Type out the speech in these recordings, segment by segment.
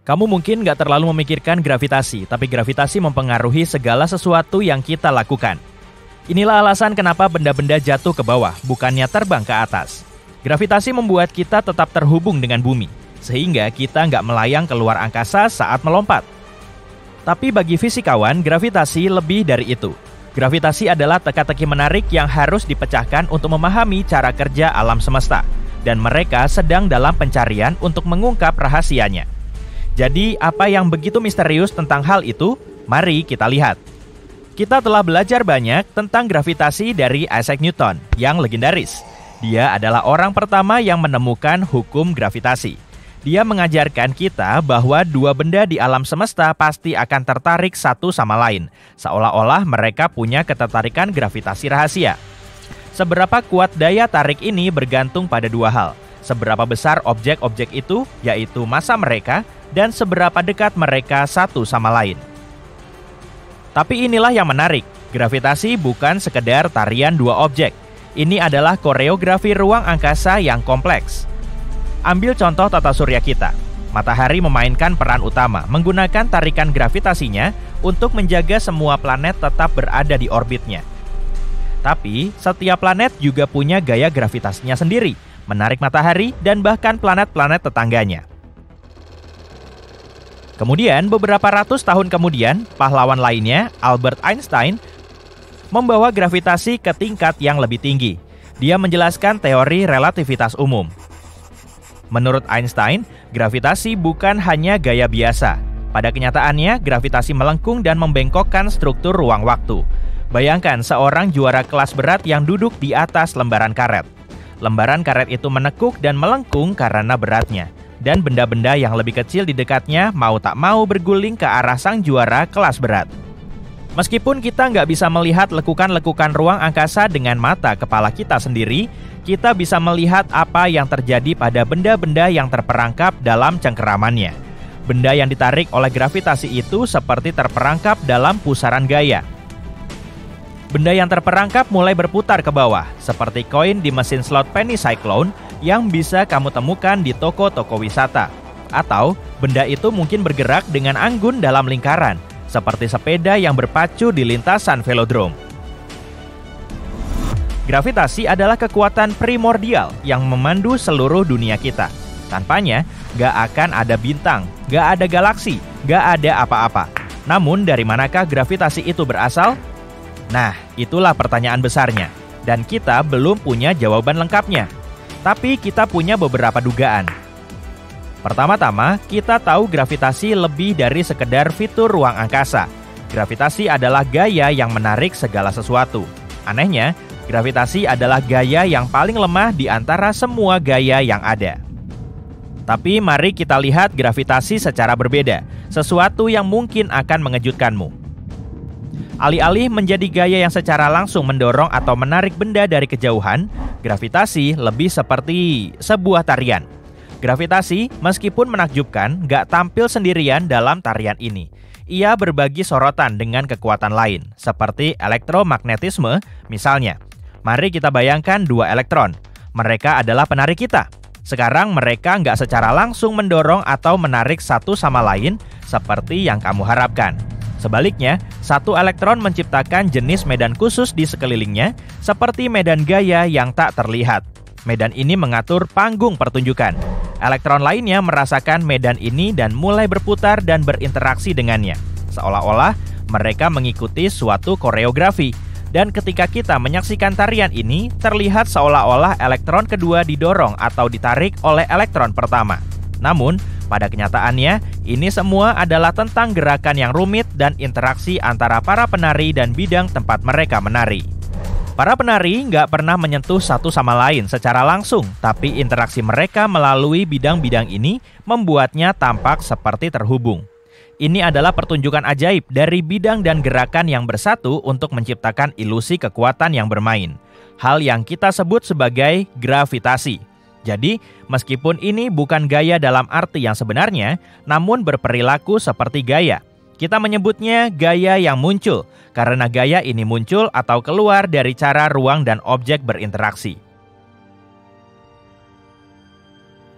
Kamu mungkin nggak terlalu memikirkan gravitasi, tapi gravitasi mempengaruhi segala sesuatu yang kita lakukan. Inilah alasan kenapa benda-benda jatuh ke bawah, bukannya terbang ke atas. Gravitasi membuat kita tetap terhubung dengan bumi, sehingga kita nggak melayang keluar angkasa saat melompat. Tapi bagi fisikawan, gravitasi lebih dari itu. Gravitasi adalah teka-teki menarik yang harus dipecahkan untuk memahami cara kerja alam semesta, dan mereka sedang dalam pencarian untuk mengungkap rahasianya. Jadi, apa yang begitu misterius tentang hal itu? Mari kita lihat. Kita telah belajar banyak tentang gravitasi dari Isaac Newton yang legendaris. Dia adalah orang pertama yang menemukan hukum gravitasi. Dia mengajarkan kita bahwa dua benda di alam semesta pasti akan tertarik satu sama lain, seolah-olah mereka punya ketertarikan gravitasi rahasia. Seberapa kuat daya tarik ini bergantung pada dua hal. Seberapa besar objek-objek itu, yaitu massa mereka, dan seberapa dekat mereka satu sama lain. Tapi inilah yang menarik, gravitasi bukan sekedar tarian dua objek. Ini adalah koreografi ruang angkasa yang kompleks. Ambil contoh tata surya kita. Matahari memainkan peran utama, menggunakan tarikan gravitasinya untuk menjaga semua planet tetap berada di orbitnya. Tapi, setiap planet juga punya gaya gravitasinya sendiri, menarik matahari dan bahkan planet-planet tetangganya. Kemudian, beberapa ratus tahun kemudian, pahlawan lainnya, Albert Einstein, membawa gravitasi ke tingkat yang lebih tinggi. Dia menjelaskan teori relativitas umum. Menurut Einstein, gravitasi bukan hanya gaya biasa. Pada kenyataannya, gravitasi melengkung dan membengkokkan struktur ruang waktu. Bayangkan seorang juara kelas berat yang duduk di atas lembaran karet. Lembaran karet itu menekuk dan melengkung karena beratnya. Dan benda-benda yang lebih kecil di dekatnya mau tak mau berguling ke arah sang juara kelas berat. Meskipun kita nggak bisa melihat lekukan-lekukan ruang angkasa dengan mata kepala kita sendiri, kita bisa melihat apa yang terjadi pada benda-benda yang terperangkap dalam cengkeramannya. Benda yang ditarik oleh gravitasi itu seperti terperangkap dalam pusaran gaya. Benda yang terperangkap mulai berputar ke bawah, seperti koin di mesin slot penny cyclone yang bisa kamu temukan di toko-toko wisata. Atau, benda itu mungkin bergerak dengan anggun dalam lingkaran, seperti sepeda yang berpacu di lintasan velodrome. Gravitasi adalah kekuatan primordial yang memandu seluruh dunia kita. Tanpanya, gak akan ada bintang, gak ada galaksi, gak ada apa-apa. Namun, dari manakah gravitasi itu berasal? Nah, itulah pertanyaan besarnya. Dan kita belum punya jawaban lengkapnya. Tapi kita punya beberapa dugaan. Pertama-tama, kita tahu gravitasi lebih dari sekedar fitur ruang angkasa. Gravitasi adalah gaya yang menarik segala sesuatu. Anehnya, gravitasi adalah gaya yang paling lemah di antara semua gaya yang ada. Tapi mari kita lihat gravitasi secara berbeda, sesuatu yang mungkin akan mengejutkanmu. Alih-alih menjadi gaya yang secara langsung mendorong atau menarik benda dari kejauhan, gravitasi lebih seperti sebuah tarian. Gravitasi, meskipun menakjubkan, gak tampil sendirian dalam tarian ini. Ia berbagi sorotan dengan kekuatan lain, seperti elektromagnetisme misalnya. Mari kita bayangkan dua elektron. Mereka adalah penarik kita. Sekarang mereka nggak secara langsung mendorong atau menarik satu sama lain seperti yang kamu harapkan. Sebaliknya, satu elektron menciptakan jenis medan khusus di sekelilingnya, seperti medan gaya yang tak terlihat. Medan ini mengatur panggung pertunjukan. Elektron lainnya merasakan medan ini dan mulai berputar dan berinteraksi dengannya. Seolah-olah mereka mengikuti suatu koreografi. Dan ketika kita menyaksikan tarian ini, terlihat seolah-olah elektron kedua didorong atau ditarik oleh elektron pertama. Namun, pada kenyataannya, ini semua adalah tentang gerakan yang rumit dan interaksi antara para penari dan bidang tempat mereka menari. Para penari nggak pernah menyentuh satu sama lain secara langsung, tapi interaksi mereka melalui bidang-bidang ini membuatnya tampak seperti terhubung. Ini adalah pertunjukan ajaib dari bidang dan gerakan yang bersatu untuk menciptakan ilusi kekuatan yang bermain. Hal yang kita sebut sebagai gravitasi. Jadi, meskipun ini bukan gaya dalam arti yang sebenarnya, namun berperilaku seperti gaya. Kita menyebutnya gaya yang muncul, karena gaya ini muncul atau keluar dari cara ruang dan objek berinteraksi.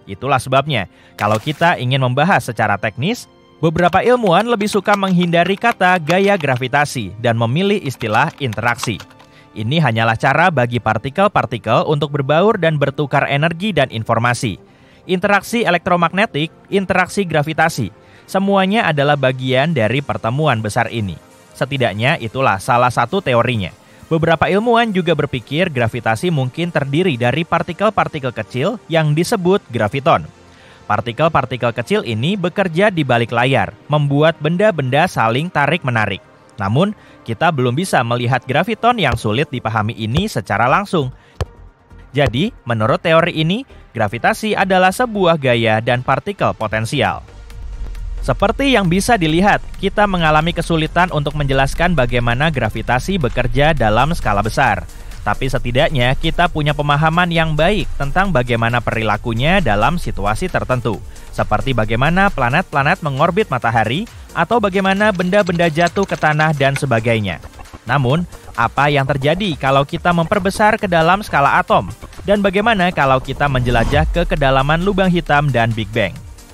Itulah sebabnya, kalau kita ingin membahas secara teknis, beberapa ilmuwan lebih suka menghindari kata gaya gravitasi dan memilih istilah interaksi. Ini hanyalah cara bagi partikel-partikel untuk berbaur dan bertukar energi dan informasi. Interaksi elektromagnetik, interaksi gravitasi, semuanya adalah bagian dari pertemuan besar ini. Setidaknya itulah salah satu teorinya. Beberapa ilmuwan juga berpikir gravitasi mungkin terdiri dari partikel-partikel kecil yang disebut graviton. Partikel-partikel kecil ini bekerja di balik layar, membuat benda-benda saling tarik-menarik. Namun, kita belum bisa melihat graviton yang sulit dipahami ini secara langsung. Jadi, menurut teori ini, gravitasi adalah sebuah gaya dan partikel potensial. Seperti yang bisa dilihat, kita mengalami kesulitan untuk menjelaskan bagaimana gravitasi bekerja dalam skala besar. Tapi setidaknya kita punya pemahaman yang baik tentang bagaimana perilakunya dalam situasi tertentu. Seperti bagaimana planet-planet mengorbit matahari, atau bagaimana benda-benda jatuh ke tanah dan sebagainya. Namun, apa yang terjadi kalau kita memperbesar ke dalam skala atom? Dan bagaimana kalau kita menjelajah ke kedalaman lubang hitam dan Big Bang?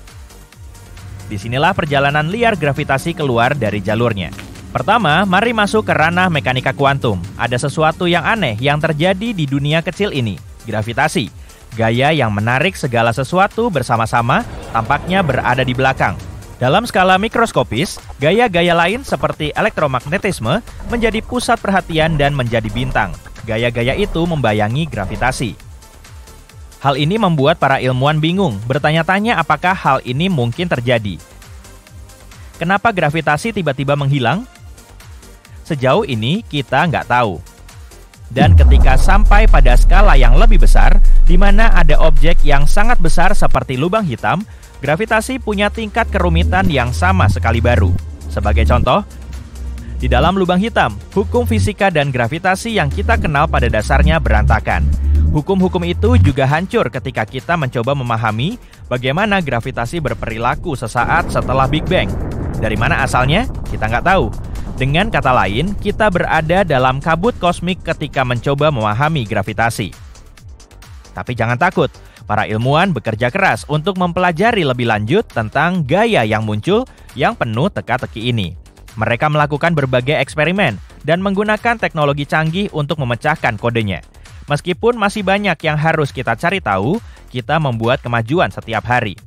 Disinilah perjalanan liar gravitasi keluar dari jalurnya. Pertama, mari masuk ke ranah mekanika kuantum. Ada sesuatu yang aneh yang terjadi di dunia kecil ini, gravitasi. Gaya yang menarik segala sesuatu bersama-sama tampaknya berada di belakang. Dalam skala mikroskopis, gaya-gaya lain seperti elektromagnetisme menjadi pusat perhatian dan menjadi bintang. Gaya-gaya itu membayangi gravitasi. Hal ini membuat para ilmuwan bingung, bertanya-tanya apakah hal ini mungkin terjadi. Kenapa gravitasi tiba-tiba menghilang? Sejauh ini kita nggak tahu. Dan ketika sampai pada skala yang lebih besar, di mana ada objek yang sangat besar seperti lubang hitam, gravitasi punya tingkat kerumitan yang sama sekali baru. Sebagai contoh, di dalam lubang hitam, hukum fisika dan gravitasi yang kita kenal pada dasarnya berantakan. Hukum-hukum itu juga hancur ketika kita mencoba memahami bagaimana gravitasi berperilaku sesaat setelah Big Bang. Dari mana asalnya? Kita nggak tahu. Dengan kata lain, kita berada dalam kabut kosmik ketika mencoba memahami gravitasi. Tapi jangan takut, para ilmuwan bekerja keras untuk mempelajari lebih lanjut tentang gaya yang muncul yang penuh teka-teki ini. Mereka melakukan berbagai eksperimen dan menggunakan teknologi canggih untuk memecahkan kodenya. Meskipun masih banyak yang harus kita cari tahu, kita membuat kemajuan setiap hari.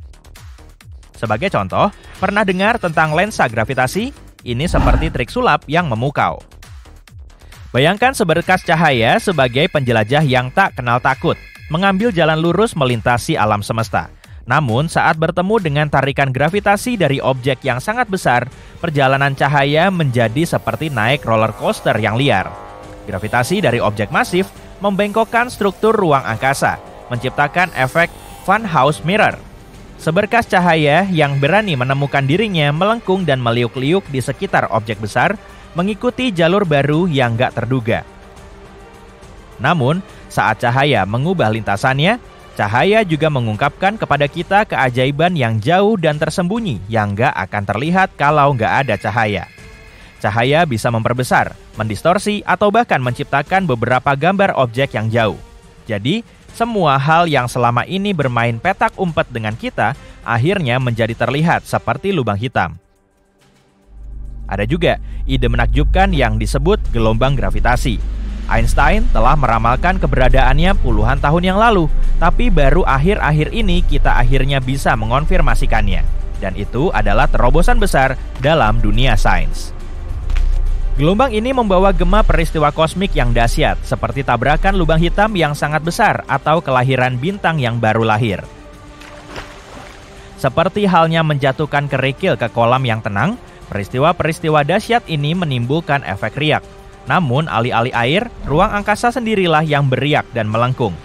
Sebagai contoh, pernah dengar tentang lensa gravitasi? Ini seperti trik sulap yang memukau. Bayangkan seberkas cahaya sebagai penjelajah yang tak kenal takut, mengambil jalan lurus melintasi alam semesta. Namun, saat bertemu dengan tarikan gravitasi dari objek yang sangat besar, perjalanan cahaya menjadi seperti naik roller coaster yang liar. Gravitasi dari objek masif membengkokkan struktur ruang angkasa, menciptakan efek Van House Mirror. Seberkas cahaya yang berani menemukan dirinya melengkung dan meliuk-liuk di sekitar objek besar, mengikuti jalur baru yang gak terduga. Namun, saat cahaya mengubah lintasannya, cahaya juga mengungkapkan kepada kita keajaiban yang jauh dan tersembunyi yang gak akan terlihat kalau gak ada cahaya. Cahaya bisa memperbesar, mendistorsi, atau bahkan menciptakan beberapa gambar objek yang jauh. Jadi, semua hal yang selama ini bermain petak umpet dengan kita, akhirnya menjadi terlihat seperti lubang hitam. Ada juga ide menakjubkan yang disebut gelombang gravitasi. Einstein telah meramalkan keberadaannya puluhan tahun yang lalu, tapi baru akhir-akhir ini kita akhirnya bisa mengonfirmasikannya. Dan itu adalah terobosan besar dalam dunia sains. Gelombang ini membawa gema peristiwa kosmik yang dahsyat, seperti tabrakan lubang hitam yang sangat besar atau kelahiran bintang yang baru lahir. Seperti halnya menjatuhkan kerikil ke kolam yang tenang, peristiwa-peristiwa dahsyat ini menimbulkan efek riak. Namun, alih-alih air, ruang angkasa sendirilah yang beriak dan melengkung.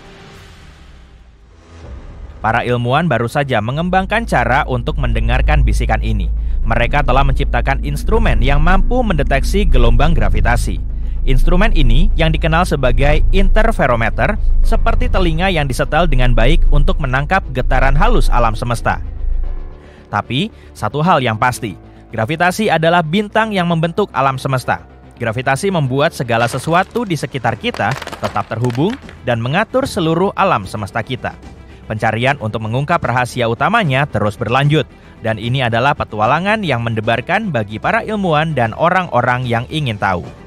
Para ilmuwan baru saja mengembangkan cara untuk mendengarkan bisikan ini. Mereka telah menciptakan instrumen yang mampu mendeteksi gelombang gravitasi. Instrumen ini yang dikenal sebagai interferometer, seperti telinga yang disetel dengan baik untuk menangkap getaran halus alam semesta. Tapi, satu hal yang pasti, gravitasi adalah bintang yang membentuk alam semesta. Gravitasi membuat segala sesuatu di sekitar kita tetap terhubung dan mengatur seluruh alam semesta kita. Pencarian untuk mengungkap rahasia utamanya terus berlanjut. Dan ini adalah petualangan yang mendebarkan bagi para ilmuwan dan orang-orang yang ingin tahu.